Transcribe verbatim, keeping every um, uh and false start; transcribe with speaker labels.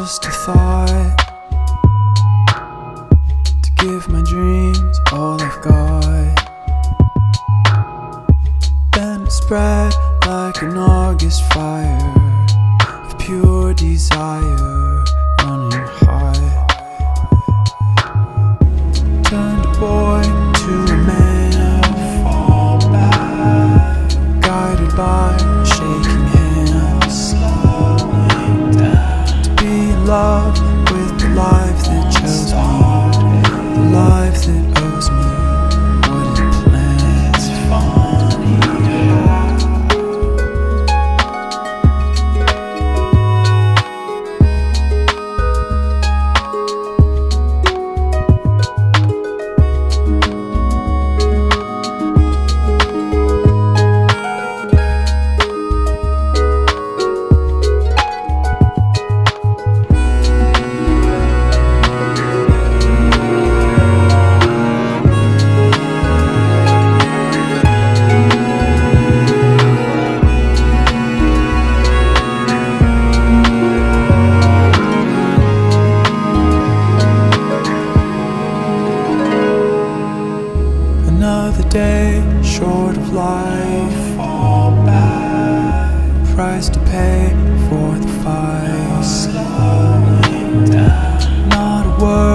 Speaker 1: just a thought, to give my dreams all I've got. Then it spread like an August fire of pure desire running high. Turned a boy to a man, fall back, guided by shaking hands, slowing down, to be in love with the life that chose me, the life that owes me what it planned. It's funny how another day short of life, fall back, price to pay for the fight, slowing down, not a word